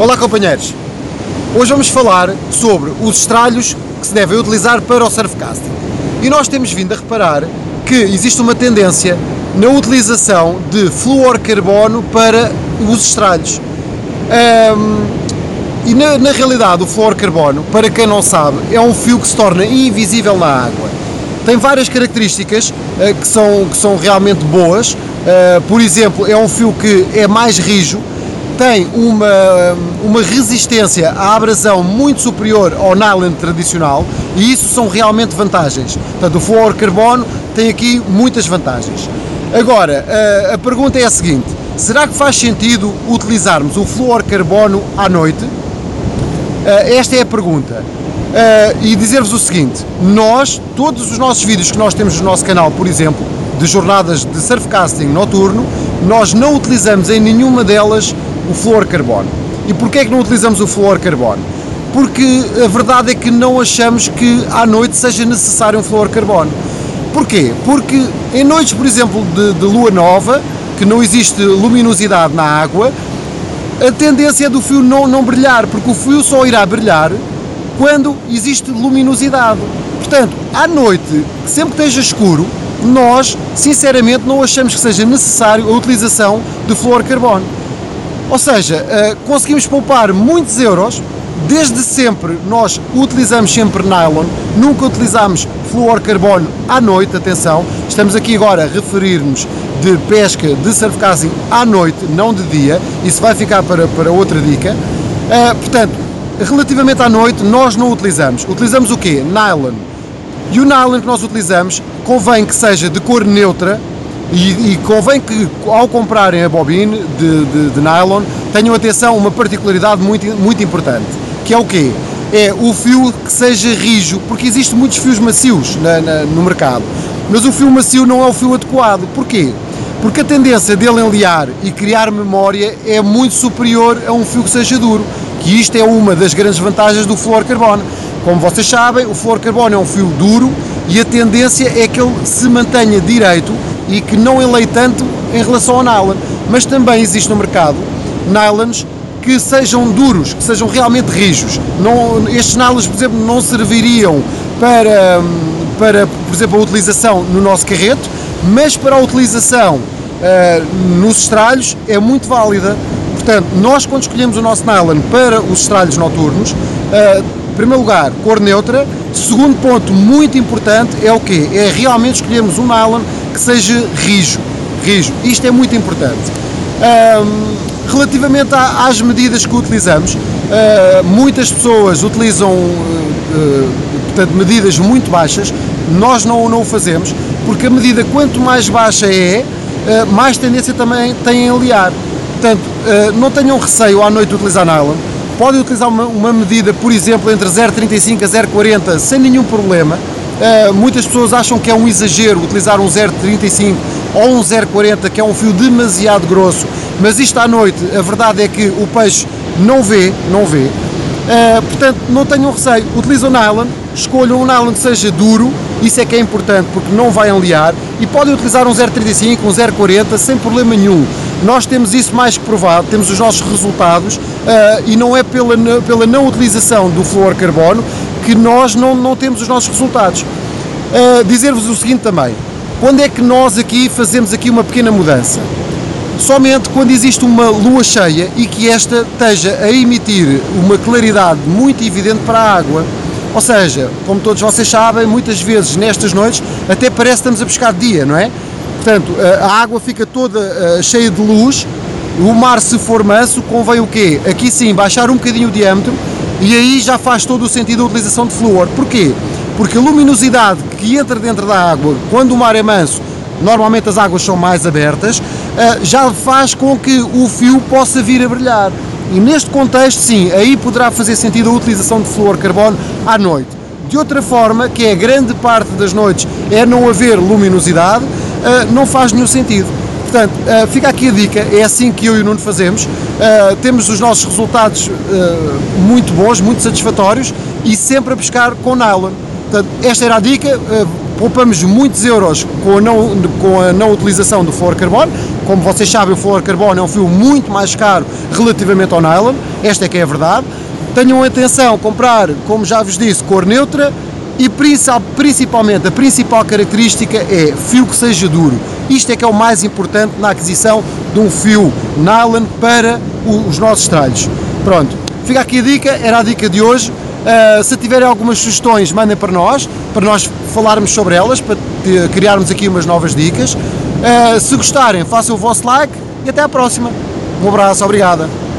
Olá companheiros, hoje vamos falar sobre os estralhos que se devem utilizar para o surfcasting. E nós temos vindo a reparar que existe uma tendência na utilização de fluorcarbono para os estralhos. E na realidade o fluorcarbono, para quem não sabe, é um fio que se torna invisível na água. Tem várias características que são realmente boas. Por exemplo, é um fio que é mais rijo, tem uma resistência à abrasão muito superior ao nylon tradicional e isso são realmente vantagens. Portanto, o fluorcarbono tem aqui muitas vantagens. Agora, a pergunta é a seguinte: será que faz sentido utilizarmos o fluorcarbono à noite? Esta é a pergunta. E dizer-vos o seguinte: todos os nossos vídeos que nós temos no nosso canal, por exemplo, de jornadas de surfcasting noturno, nós não utilizamos em nenhuma delas o fluorcarbono. E porquê é que não utilizamos o fluorcarbono? Porque a verdade é que não achamos que à noite seja necessário um fluorcarbono. Porquê? Porque em noites, por exemplo, de lua nova, que não existe luminosidade na água, a tendência é do fio não brilhar, porque o fio só irá brilhar quando existe luminosidade. Portanto, à noite, sempre que esteja escuro, nós, sinceramente, não achamos que seja necessário a utilização de fluorcarbono. Ou seja, conseguimos poupar muitos euros. Desde sempre nós utilizamos sempre nylon, nunca utilizamos fluorcarbono à noite. Atenção, estamos aqui agora a referir-nos de pesca de surfcasting à noite, não de dia. Isso vai ficar para outra dica. Portanto, relativamente à noite, nós não utilizamos. Utilizamos o quê? Nylon. E o nylon que nós utilizamos convém que seja de cor neutra e convém que, ao comprarem a bobine de nylon, tenham atenção a uma particularidade muito importante, que é o quê? É o fio que seja rijo, porque existem muitos fios macios no mercado, mas o fio macio não é o fio adequado. Porquê? Porque a tendência dele enliar e criar memória é muito superior a um fio que seja duro, que isto é uma das grandes vantagens do fluorcarbono. Como vocês sabem, o fluorcarbono é um fio duro e a tendência é que ele se mantenha direito e que não enleie tanto em relação ao nylon. Mas também existe no mercado nylons que sejam duros, que sejam realmente rijos. Estes nylons, por exemplo, não serviriam para, por exemplo, a utilização no nosso carreto, mas para a utilização nos estralhos é muito válida. Portanto, nós quando escolhemos o nosso nylon para os estralhos noturnos, em primeiro lugar, cor neutra. Segundo ponto muito importante é o quê? É realmente escolhermos um nylon que seja rijo. Isto é muito importante. Relativamente às medidas que utilizamos, muitas pessoas utilizam portanto, medidas muito baixas. Nós não o fazemos, porque a medida quanto mais baixa é, mais tendência também tem a enliar. Portanto, não tenham receio à noite de utilizar nylon. Podem utilizar uma medida, por exemplo, entre 0,35 a 0,40 sem nenhum problema. Muitas pessoas acham que é um exagero utilizar um 0,35 ou um 0,40, que é um fio demasiado grosso, mas isto à noite, a verdade é que o peixe não vê. Portanto, não tenham receio, utilizam nylon, escolham um nylon que seja duro, isso é que é importante porque não vai enliar, e podem utilizar um 0,35, um 0,40 sem problema nenhum. Nós temos isso mais que provado, temos os nossos resultados, e não é pela não utilização do fluorcarbono que nós não temos os nossos resultados. Dizer-vos o seguinte também: quando é que nós aqui fazemos aqui uma pequena mudança? Somente quando existe uma lua cheia e que esta esteja a emitir uma claridade muito evidente para a água. Ou seja, como todos vocês sabem, muitas vezes nestas noites até parece que estamos a pescar de dia, não é? Portanto, a água fica toda cheia de luz, o mar, se for manso, convém o quê? Aqui sim, baixar um bocadinho o diâmetro, e aí já faz todo o sentido a utilização de flúor. Porquê? Porque a luminosidade que entra dentro da água, quando o mar é manso, normalmente as águas são mais abertas, já faz com que o fio possa vir a brilhar. E neste contexto, sim, aí poderá fazer sentido a utilização de fluorcarbono à noite. De outra forma, que é a grande parte das noites, é não haver luminosidade, não faz nenhum sentido. Portanto, fica aqui a dica, é assim que eu e o Nuno fazemos. Temos os nossos resultados muito bons, muito satisfatórios, e sempre a pescar com nylon. Portanto, esta era a dica. Poupamos muitos euros com a não utilização do fluorcarbono, como vocês sabem, o fluorocarbono é um fio muito mais caro relativamente ao nylon, esta é que é a verdade. Tenham atenção, comprar, como já vos disse, cor neutra e principalmente a principal característica é fio que seja duro. Isto é que é o mais importante na aquisição de um fio nylon para os nossos tralhos. Pronto, fica aqui a dica, era a dica de hoje. Se tiverem algumas sugestões, mandem para nós falarmos sobre elas, para criarmos aqui umas novas dicas. Se gostarem, façam o vosso like e até à próxima. Um abraço, obrigada.